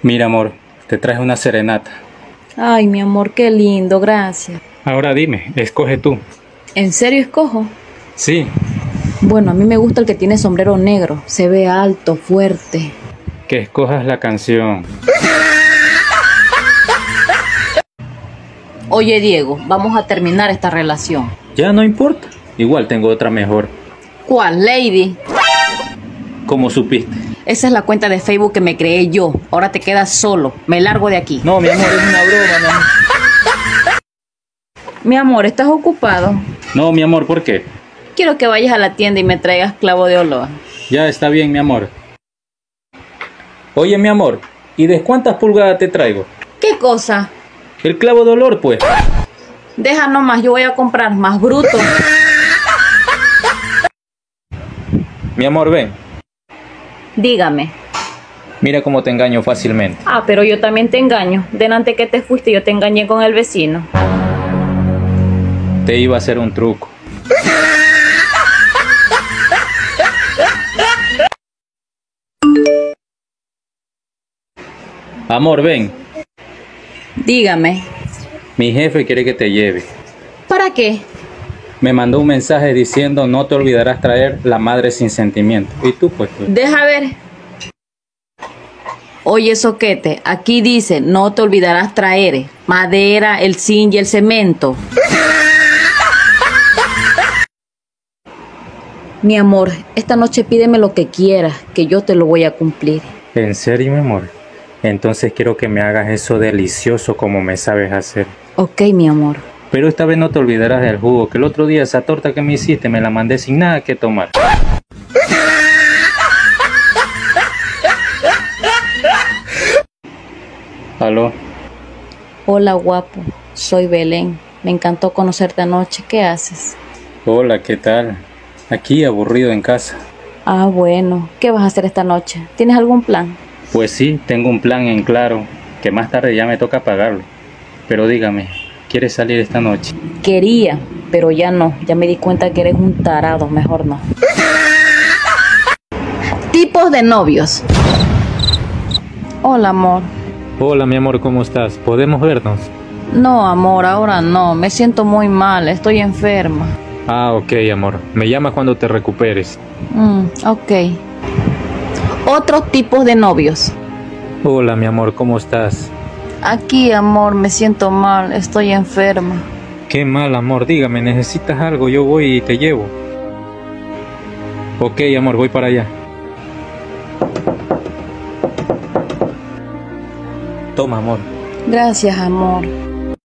Mira, amor, te traje una serenata. Ay, mi amor, qué lindo, gracias. Ahora dime, escoge tú. ¿En serio escojo? Sí, Bueno, a mí me gusta el que tiene sombrero negro. Se ve alto, fuerte. que escojas la canción. Oye, Diego, vamos a terminar esta relación. Ya no importa. Igual tengo otra mejor. ¿Cuál, Lady? ¿Cómo supiste? Esa es la cuenta de Facebook que me creé yo. Ahora te quedas solo. Me largo de aquí. No, mi amor, es una broma, mi amor. Mi amor, ¿estás ocupado? No, mi amor, ¿por qué? Quiero que vayas a la tienda y me traigas clavo de olor. Ya está bien, mi amor. Oye, mi amor, ¿y de cuántas pulgadas te traigo? ¿Qué cosa? El clavo de olor, pues. Deja nomás, yo voy a comprar más bruto. Mi amor, ven. Dígame. Mira cómo te engaño fácilmente. Ah, pero yo también te engaño. Delante que te fuiste yo te engañé con el vecino. Te iba a hacer un truco. Amor, ven. Dígame. Mi jefe quiere que te lleve. ¿Para qué? Me mandó un mensaje diciendo no te olvidarás traer la madre sin sentimiento. Y tú, pues. Deja ver. Oye, soquete, aquí dice, no te olvidarás traer madera, el zinc y el cemento. Mi amor, esta noche pídeme lo que quieras, que yo te lo voy a cumplir. ¿En serio, mi amor? Entonces quiero que me hagas eso delicioso como me sabes hacer. Ok, mi amor. Pero esta vez no te olvidarás del jugo, que el otro día esa torta que me hiciste me la mandé sin nada que tomar. ¿Aló? Hola, guapo. Soy Belén. Me encantó conocerte anoche. ¿Qué haces? Hola, ¿qué tal? Aquí aburrido en casa. Ah, bueno. ¿Qué vas a hacer esta noche? ¿Tienes algún plan? Pues sí, tengo un plan en claro, que más tarde ya me toca pagarlo. Pero dígame, ¿quieres salir esta noche? Quería, pero ya no. Ya me di cuenta que eres un tarado. Mejor no. Tipos de novios. Hola, amor. Hola, mi amor, ¿cómo estás? ¿Podemos vernos? No, amor, ahora no. Me siento muy mal. Estoy enferma. Ah, ok, amor. Me llamas cuando te recuperes. Ok. Otros tipos de novios. Hola, mi amor, ¿cómo estás? Aquí, amor, me siento mal. Estoy enferma. Qué mal, amor. Dígame, ¿necesitas algo? Yo voy y te llevo. Ok, amor, voy para allá. Toma, amor. Gracias, amor.